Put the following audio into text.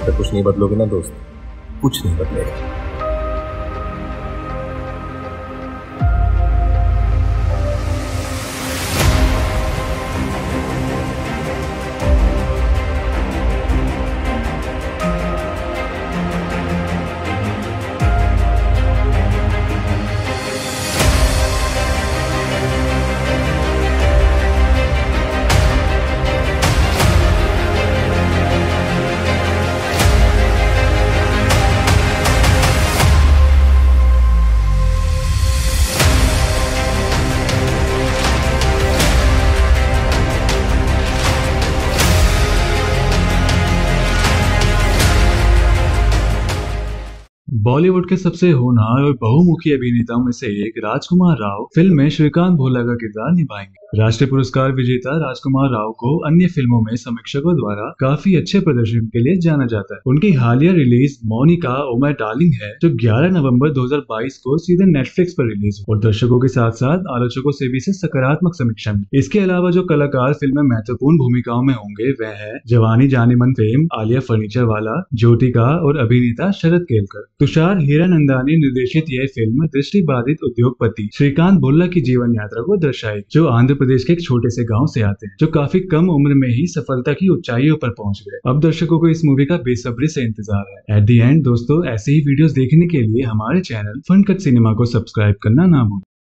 जब तक कुछ नहीं बदलोगे ना दोस्त, कुछ नहीं बदलेगा। बॉलीवुड के सबसे होनहार और बहुमुखी अभिनेताओं में से एक राजकुमार राव फिल्म में श्रीकांत भोला का किरदार निभाएंगे। राष्ट्रीय पुरस्कार विजेता राजकुमार राव को अन्य फिल्मों में समीक्षकों द्वारा काफी अच्छे प्रदर्शन के लिए जाना जाता है। उनकी हालिया release Monica O My Darling है, जो 11 नवंबर 2022 को सीधे नेटफ्लिक्स पर रिलीज हुई और दर्शकों के साथ साथ आलोचकों से भी इसे सकारात्मक समीक्षा मिली। इसके अलावा जो कलाकार फिल्म में महत्वपूर्ण भूमिकाओं में होंगे वह है जवानी जाने मन फेम आलिया फर्नीचर वाला, ज्योतिका और अभिनेता शरद केलकर। तुषार हीरानंदानी निर्देशित यह फिल्म दृष्टिबाधित उद्योगपति श्रीकांत भोला की जीवन यात्रा को दर्शाएगी, जो आंध्र प्रदेश के एक छोटे से गांव से आते हैं, जो काफी कम उम्र में ही सफलता की ऊंचाइयों पर पहुंच गए। अब दर्शकों को इस मूवी का बेसब्री से इंतजार है। एट द एंड दोस्तों, ऐसे ही वीडियोस देखने के लिए हमारे चैनल फन कट सिनेमा को सब्सक्राइब करना ना भूलें।